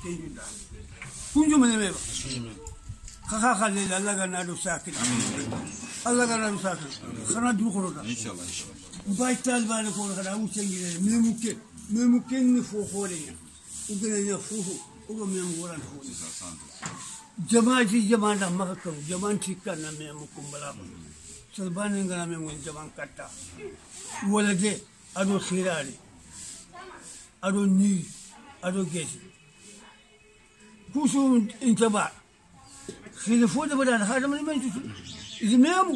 kenjunda kunju mene meba kaka khalle Allah ga nadu sakit Allah ga nadu sakit khana du khoroda inshallah bay talbane ko khada usengire memuke ni fo khole ya ugana ya fo ugo mem woran ko jamaaji jamanda makka jamanti kana mem kumbala salbane ngana mem jaman katta wala de ado khirali ado ni ado gesi kusu intaba khile fo da bada hada man man tutu izmem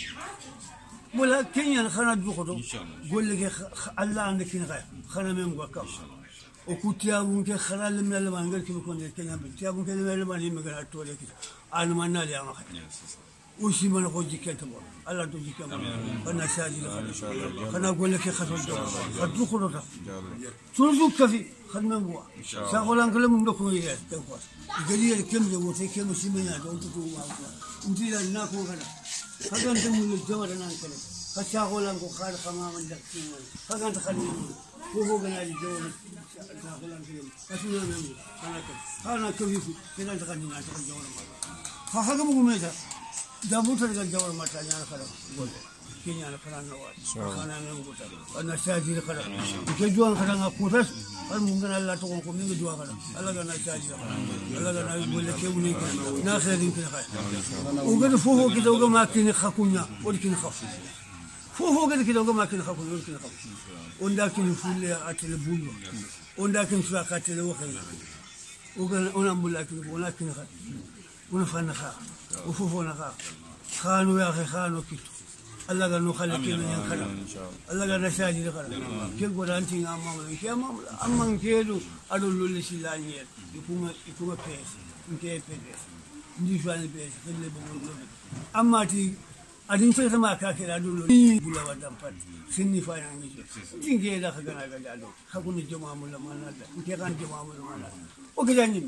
wala kenya khana du khodo golle ge Allah andaki khana mem go kam o kutiabun ke khana lim la man ngal ki ko ne kenya be tiabun ke le man lim ga to le ki an man na le ma khati وشي ما نقول جيكات مور الله تو جيكات أنا ساجي أنا أقول لك خذوا خذوا خذوا شو كفي خدمة بوا سأقول أنك لم نكون إياه تقول قليل كم جو كم سيمنا جو تقول أنت لا ناكو كذا هذا أنت من الجوار أنا كذا فسأقول أنك خال خمام عندك هذا أنت خليني هو بنا الجوار سأقول أنك أسمع مني أنا كيف كذا أنت خليني أنت الجوار هذا مو ميزة دابوت الجوار ما تاني أنا خلاص قول كيني أنا خلاص نواد أنا نقول أنا ساجي خلاص كجوان خلاص أقولش الممكن الله تقول كم من جوا خلاص الله كنا ساجي الله كنا يقول لك يومي ناخذ يمكن خير وقد فوق كده وقد ما كنا خكونا ولكن خف فوق كده وقد ما كنا خكونا ولكن خف ونداكن فول أتل بولو ونداكن سواك أتل وخير وقد أنا بقول ولكن خير ونفعنا خير وفوفونا خانوا يا أخي خانوا كتو الله قال نخلي كنا ينخلق الله قال نساجي لخلق كيف قول أنتي أمام كيلو أدولو لسيلانيات يكون بيس يمكن بيس نديشوان بيس خلي بقول أما تي أدين سيد ما كاكل أدولو بولا ودم فات سني فاين عنيجي جين كيدا خكنا كجالو خكون الجماعة ولا ما نادا يمكن كان جماعة ولا ما نادا وكجانين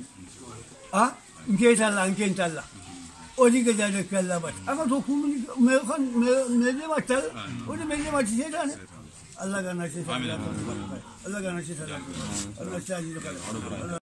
يمكن تلا يمكن تلا ودي كذا كلا بس أما تقول ميجي ما تل ودي ميجي ما تيجي ده الله كنا شيء الله كنا شيء الله شاهد